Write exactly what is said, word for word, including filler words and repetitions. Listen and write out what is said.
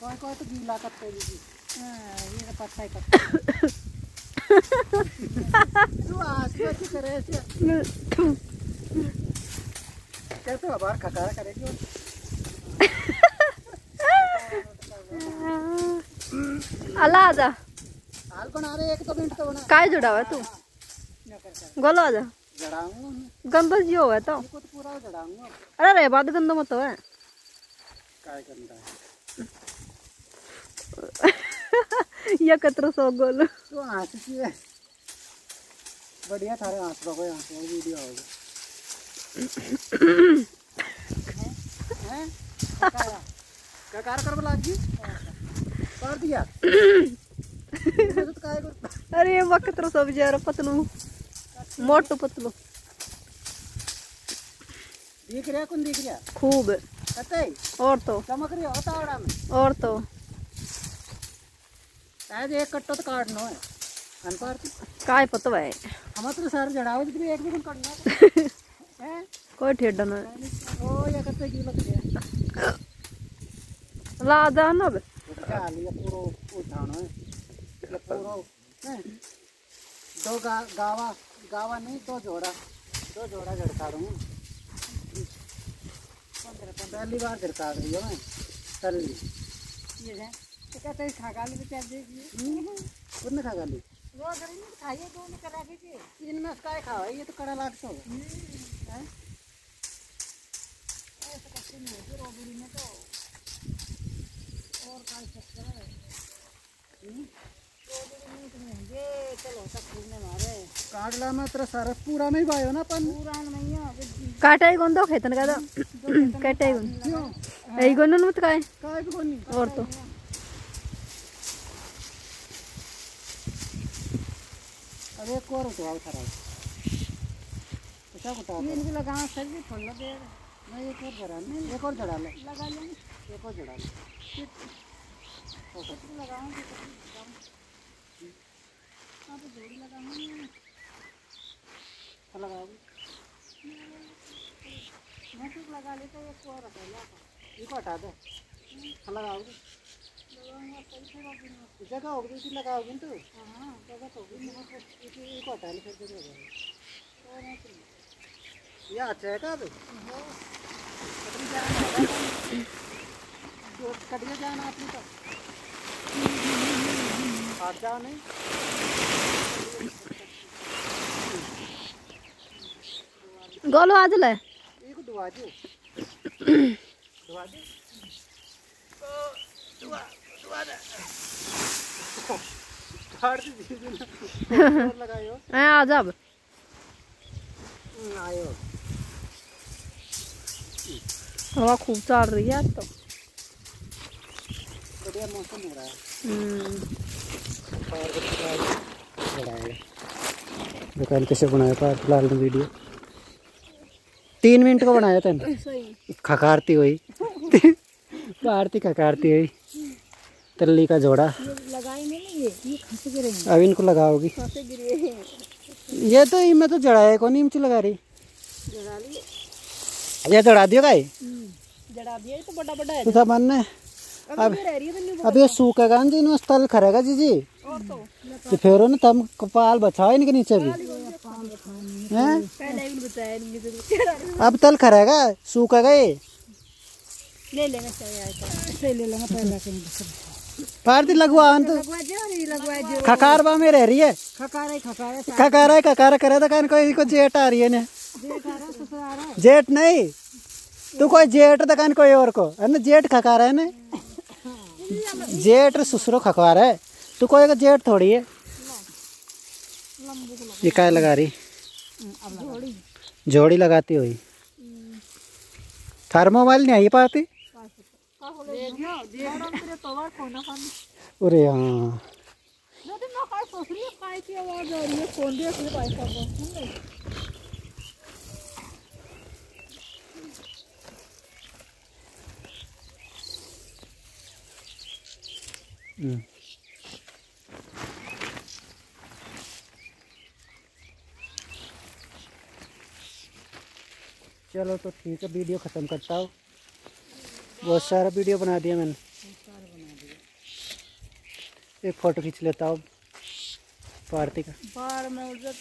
कोई कोई तो गीला करते जी। हां ये तो पत्ता ही कर तू आज कैसे करे ऐसे कैसे बाहर खटारा करेगी अल्लाह आजा हाल बना रहे एक तो मिनट तो बना काय जुड़ा हुआ तू गोलो आजा जड़ाऊंगा गंदा जी हो तो को तो पूरा जड़ाऊंगा अरे रे बाद गंदा मत है काय करना है ये कतरो सो गोल तो हाथ की है बढ़िया थारे हाथ रखो यहाँ से वीडियो होगा हैं हैं क्या कार कर बला जी कर दिया तो काय कर अरे ये कतरो सो बेचारा पतलू मोटू पतलू दिख रहा कौन दिख रहा खूब कते और तो चमक रही होता है में और तो शायद एक कट्टो तो काटना है अनपार काय पता है हम तो सारे जड़ाओ जितनी एक भी काटना है कोई ठेडा ना ओ ये कते की लग गया ला दा ना बे क्या लिया पूरा उठाना है ये पूरा हैं दो गा, गावा गावा नहीं दो जोड़ा दो जोड़ा झड़का दूँ पहली बार झड़का रही हूँ मैं तल्ली ये है तो कहते हैं खागाली में क्या देखिए उन्होंने खागाली वो अगर नहीं खाइए तो उन्हें करा दीजिए इनमें काय खाओ ये तो कड़ा लागतो है ऐसा करते नहीं होती रोबड़ी में तो और काय चक्कर है काटला में तेरा सारा पूरा में ही भाई हो ना अपन पूरा नहीं है काटा ही कौन दो खेतन का दो काटा ही कौन यही कौन मत काय काय भी कौन नहीं और तो अब एक और उठाओ खराब क्या उठाओ ये इनके लगाना सर भी फल लगे मैं एक और जड़ा ले एक और जड़ा ले लगा ले एक और जड़ा ले तो लगाऊंगी आप जोड़ी लगाऊंगी लगाओगे मैं तो लगा लेता हूँ एक और हटा ये को हटा दे लगाओगे जगह होगी इसी लगाओगे तो हाँ जगह तो होगी इसी को हटा ले फिर जगह होगी ये अच्छा है क्या कटिया जाना आपने तो हाथ जाओ नहीं गोलो आज ले एक दुआ दे दुआ दे दुआ दुआ दे काट दीजिए लगायो ए आ जा अब आयो हवा खूब चल रही है तो बढ़िया मौसम हो रहा है दुकान कैसे बनाया था फिलहाल में वीडियो तीन मिनट को बनाया था खकारती हुई भारती खकारती हुई तल्ली का जोड़ा लगाई नहीं ये ये खस गिरे अब इनको लगाओगी खस गिरे ये तो इनमें तो जड़ा है कौन इमची लगा रही जड़ा लिए ये जड़ा दियो गाय जड़ा दिया तो बड़ा बड़ा है तो सब मन अब अब ये सूखेगा जी इनमें स्थल खरेगा जी जी तो फिर ना तम कपाल बचाओ इनके नीचे भी हैं अब तल खरेगा सूखेगा ये ले लेंगे सही ले लेंगे पहले भारती लगवा तो खकार बा में रह रही है खकार खकार खकार खकार करे तो कहने कोई को जेठ आ रही है ना जेठ नहीं तू कोई जेठ तो कहने कोई और को है ना जेठ खकार है ना जेठ ससुरो खकार है तू कोई का जेठ थोड़ी है ये काय लगा रही जोड़ी लगाती हुई थर्मोवाइल नहीं आई पाती अरे हाँ चलो तो ठीक है वीडियो ख़त्म करता हूँ बहुत सारा वीडियो बना दिया मैंने। एक फोटो खींच लेता हूँ पार्टी का। बाढ़ में उड़